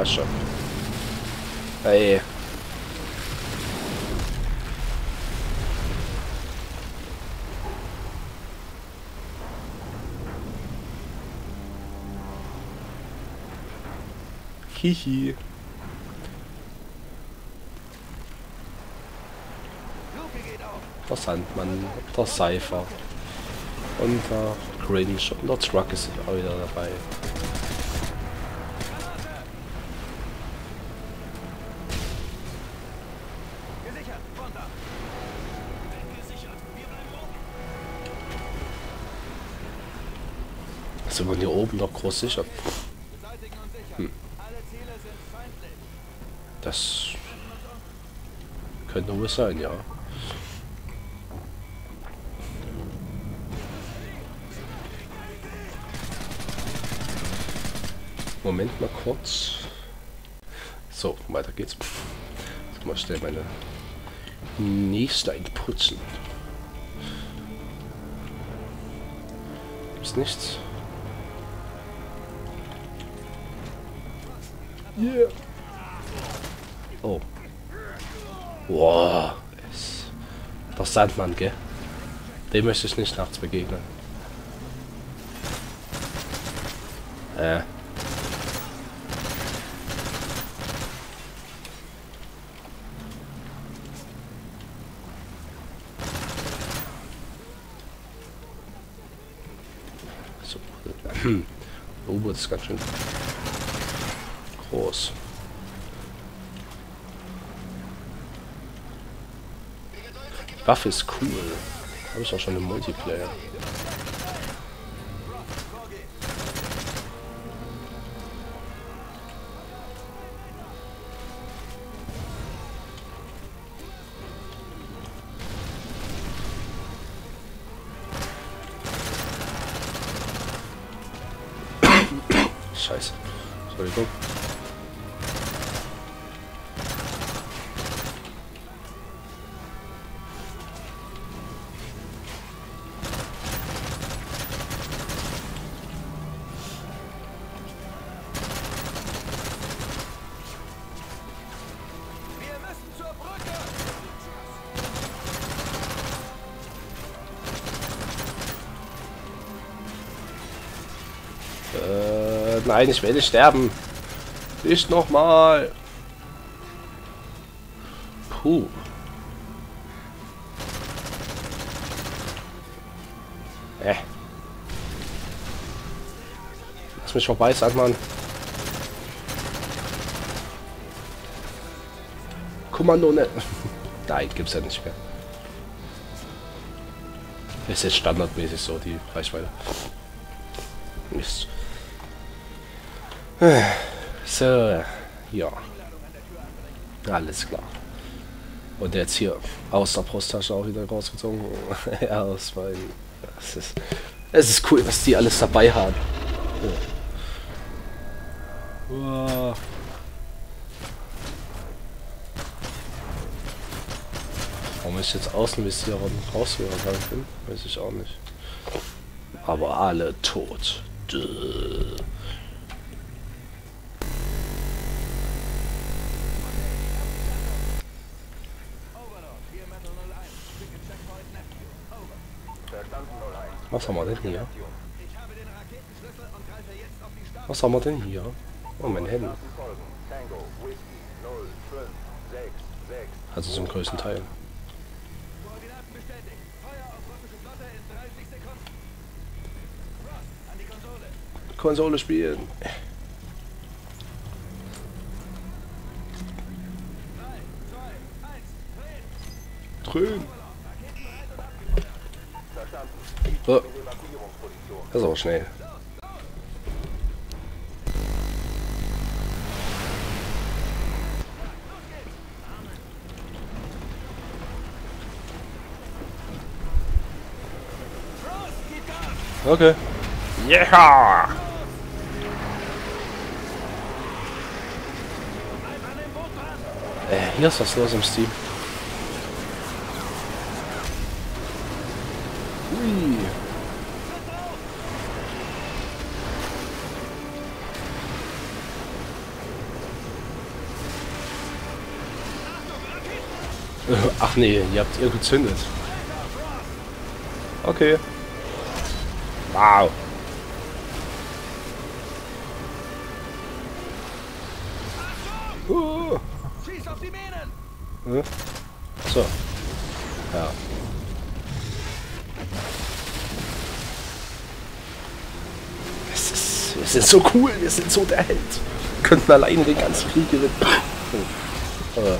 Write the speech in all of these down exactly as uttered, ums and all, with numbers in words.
schon. Ey. Hihi. Der Sandmann, der Cypher und der Cringe und der Truck ist auch wieder dabei. Sind wir hier oben noch groß sicher? Hm. Das könnte wohl sein, ja. Moment mal kurz. So, weiter geht's. Jetzt mal schnell meine nächste einputzen. Gibt's nichts? Yeah. Oh. Wow. Ist der Sandmann, gell? Dem möchte ich nicht nachts begegnen. Äh. So. Oh, das ist ganz schön groß. Die Waffe ist cool. Habe ich auch schon im Multiplayer. Scheiße. Entschuldigung. Äh, nein, ich will nicht sterben. Nicht nochmal. Puh. Äh. Lass mich vorbei, Sandmann. Kommando, ne? Nein, gibt's ja nicht mehr. Es ist standardmäßig so, die Reichweite. Mist. So, ja. Alles klar. Und jetzt hier aus der Brusttasche auch wieder rausgezogen. Ja, aus meinem. Es ist, es ist cool, was die alles dabei haben. Ja. Wow. Warum ich jetzt Außenvisier und Rausführer bin, weiß ich auch nicht. Aber alle tot. Duh. Was haben wir denn hier? Was haben wir denn hier? Oh, mein Handy. Also zum größten Teil. Konsole spielen. Drehen. Oh. Das ist aber schnell. Okay. Yeah! Äh, hier ist was los im Steam. Ui. Ach nee, ihr habt ihr gezündet. Okay. Wow. Uh. Hm? So. Ja. Es ist, wir sind so cool, wir sind so der Held. Wir könnten alleine den ganzen Krieg gewinnen. Oh.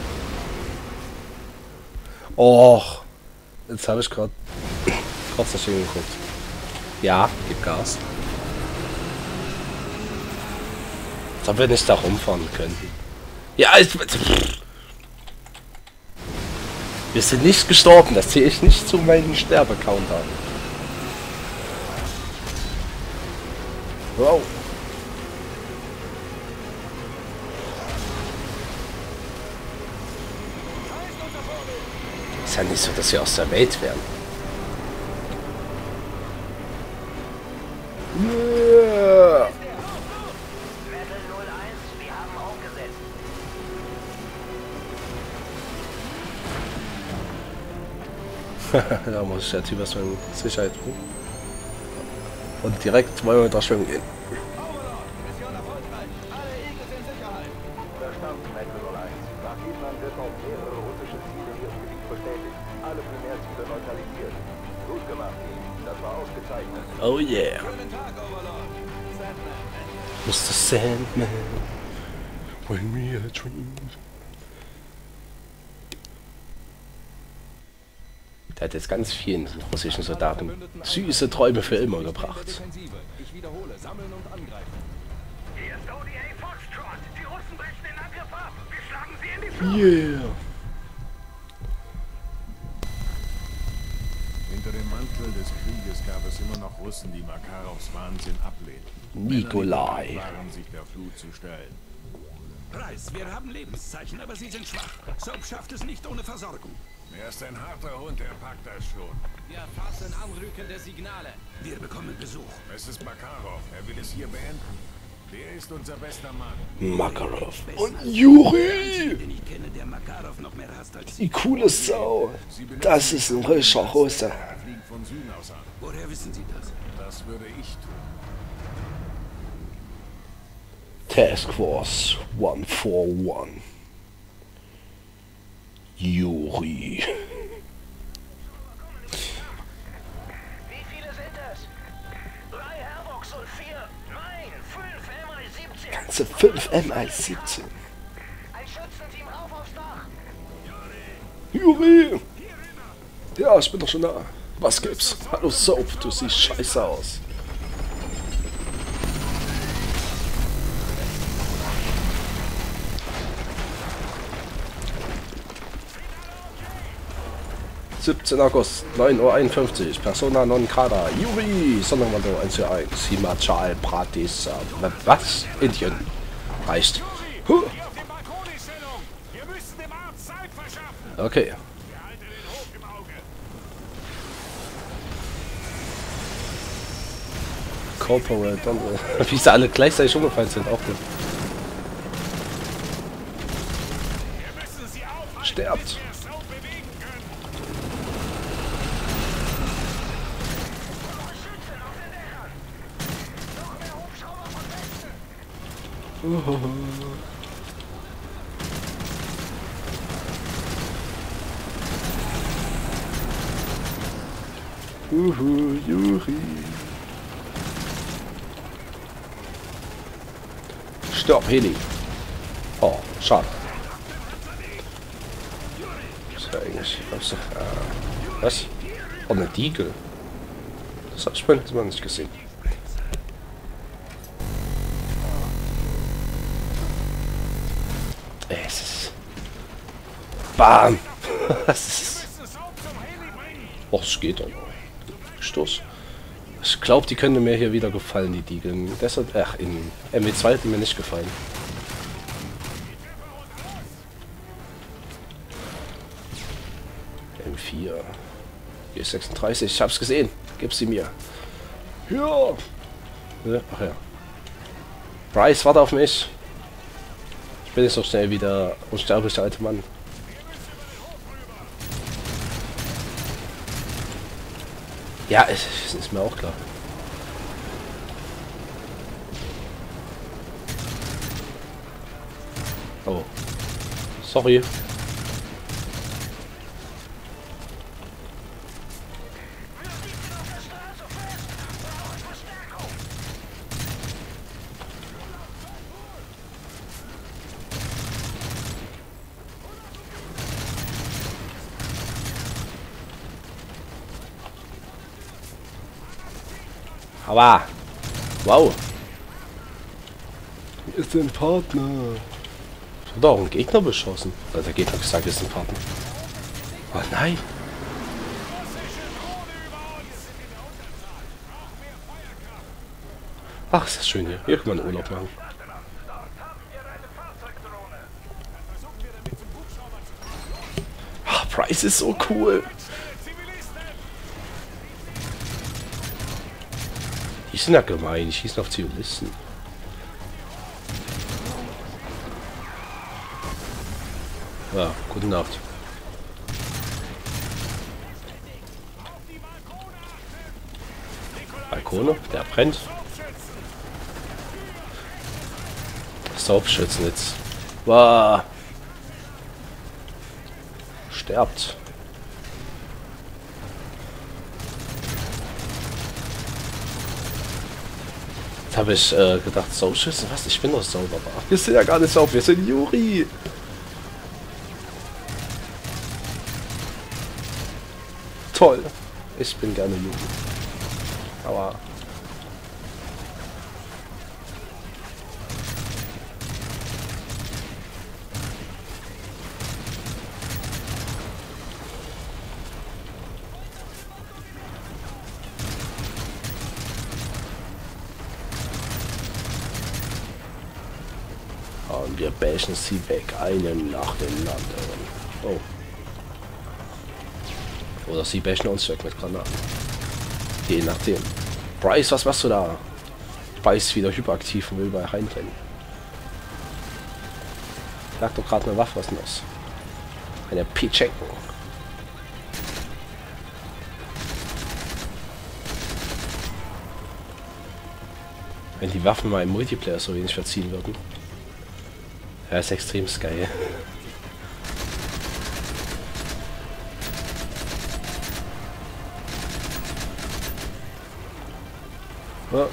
Och. Jetzt habe ich gerade kurz das Ding geguckt. Ja, gib Gas. Als ob wir nicht da rumfahren könnten. Ja, ich, wir sind nicht gestorben, das zähle ich nicht zu meinen Sterbecounter. Wow. Ist ja nicht so, dass wir aus der Welt wären. Yeah. Da muss ich der Typ erstmal in Sicherheit bringen. Und direkt zwei Meter schwimmen gehen. Oh yeah. Mister Sandman, when we are dreamed. Der hat jetzt ganz vielen russischen Soldaten süße Träume für immer gebracht. Ich wiederhole, sammeln und angreifen. Hier ist O D A Foxtrot. Die Russen brechen den Angriff ab. Wir schlagen sie in die Flucht. Yeah. Hinter dem Mantel des Krieges gab es immer noch Russen, die Makarows Wahnsinn ablehnten. Nikolai. Waren sich der Flut zu stellen. Preis, wir haben Lebenszeichen, aber sie sind schwach. Soap schafft es nicht ohne Versorgung. Er ist ein harter Hund, er packt das schon. Wir erfassen Anrücken der Signale. Wir bekommen Besuch. Es ist Makarov, er will es hier beenden. Der ist unser bester Mann. Makarov und Juri! Den ich kenne, der Makarov noch mehr hasst als Die coole Sau. Das ist ein richtiger Russe. Er fliegt von Süden aus an. Woher wissen Sie das? Das würde ich tun. Task Force one four one. Juri. Wie viele sind es? Drei Herbox und vier. Nein, fünf M I siebzehn. Ganze fünf M I siebzehn. Ein Schützenteam rauf aufs Dach. Juri! Ja, ich bin doch schon da. Was gibt's? Hallo Soap, du siehst scheiße aus. siebzehnter August, neun Uhr einundfünfzig, Persona non grata, Juri, Sonderkommando eins vier eins, Himachal Pradesh, was? Indien. Reicht. Huh. Okay. Corporate, wie sie alle gleichzeitig umgefallen sind, auch gut. Sterbt. Uhu. Uhu, Juri. Stopp, Heli. Oh, schade. Das ist ja eigentlich. Was? Äh, was? Oh, eine Diegel. Das habe ich vorhin mal nicht gesehen. Es ist. Bam! Das ist. Och, es geht doch. Stoß. Ich glaube, die können mir hier wieder gefallen, die Diegeln. Deshalb. Ach, in M W zwei hat die mir nicht gefallen. M vier. G sechsunddreißig, ich hab's gesehen. Gib sie mir. Ja. Ach ja. Bryce, warte auf mich. Ich bin jetzt so schnell wieder unsterblich, der alte Mann. Ja, es, es ist mir auch klar. Oh. Sorry. Aber. Wow. Ist ein Partner. Ich hab doch einen Gegner beschossen. Also der Gegner gesagt, ist ein Partner. Oh nein. Ach, ist das schön hier. Hier kann man Urlaub machen. Ach, Price ist so cool. Die sind ja gemein. Die schießen auf Zivilisten. Ja, gute Nacht. Balkone, der brennt. Saubschützen jetzt. Wow. Sterbt. Jetzt habe ich äh, gedacht, Saubschützen? Was? Ich bin doch sauber. Wir sind ja gar nicht sauber, wir sind Juri. Toll. Ich bin gerne Juri. Aber... Und wir bashen sie weg, einen nach dem anderen. Oh. Oder sie bashen uns weg mit Granaten. Je nachdem. Bryce, was machst du da? Bryce ist wieder hyperaktiv und will bei reinrennen. Lag doch gerade eine Waffe, was denn das? Eine Pichenko. Wenn die Waffen mal im Multiplayer so wenig verziehen würden. Ja, ist extrem geil. Ja.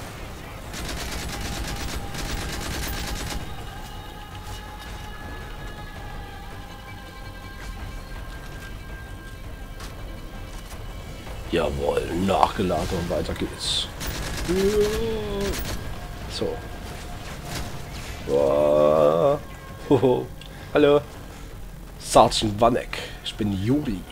Jawohl, nachgeladen und weiter geht's. So. Wow. Hoho. Hallo. Sergeant Vanek. Ich bin Juri.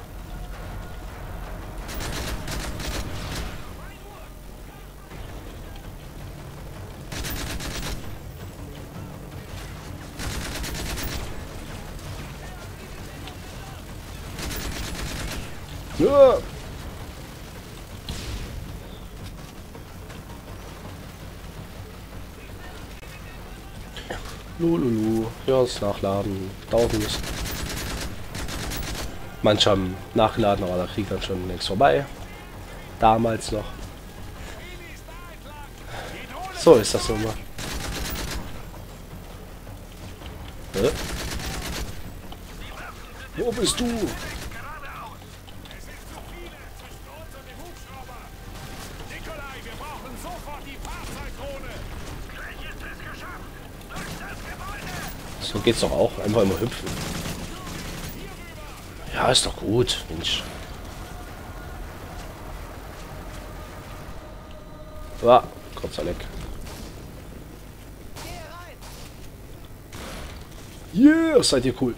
Ja. Lululu. Ja, das Nachladen dauert ein bisschen. Manche haben nachgeladen, aber der Krieg dann schon längst vorbei. Damals noch. So ist das so mal. Hä? Wo bist du? So geht's doch auch. Einfach immer hüpfen. Ja, ist doch gut, Mensch. Ja, kurzer Leck. Yeah, seid ihr cool.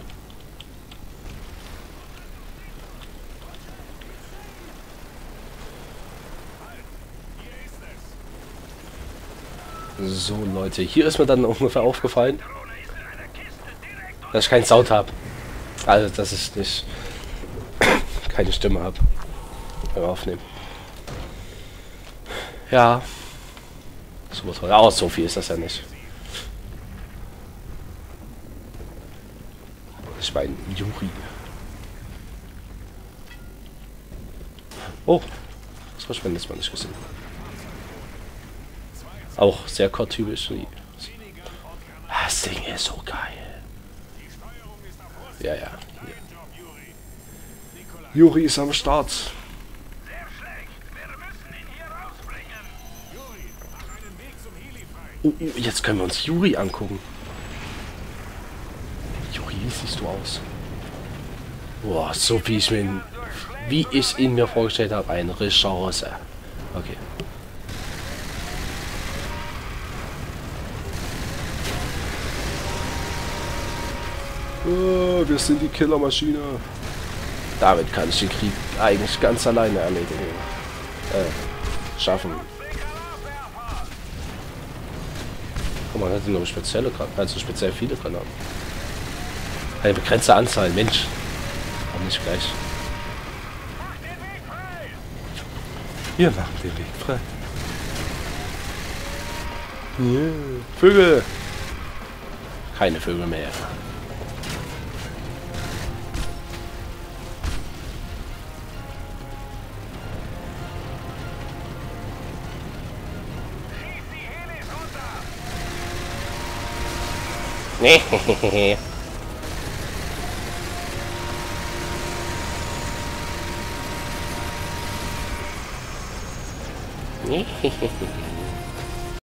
So, Leute, hier ist mir dann ungefähr aufgefallen, dass ich keinen Sound habe. Also, dass ich nicht keine Stimme habe beim Aufnehmen. Ja. So toll. Aber so viel ist das ja nicht. Ich meine, Juri. Oh. Was verschwendet man nicht gesehen. Auch sehr Core-typisch. Das Ding ist so geil. Ja, ja. Juri ist am Start. Sehr schlecht. Wir müssen ihn hier rausbringen. Juri, mach einen Weg zum Heli frei. Oh, oh, jetzt können wir uns Juri angucken. Juri, wie siehst du aus? Boah, so wie ich mir, wie ich ihn mir vorgestellt habe, eine Chance. Okay. Oh, wir sind die Killermaschine. Damit kann ich den Krieg eigentlich ganz alleine erledigen. Äh, schaffen. Guck mal, das sind nur spezielle Granaten, also speziell viele Granaten. Eine begrenzte Anzahl, Mensch. Aber nicht gleich. Wir machen den Weg frei. Yeah. Vögel! Keine Vögel mehr. Nee. Nee.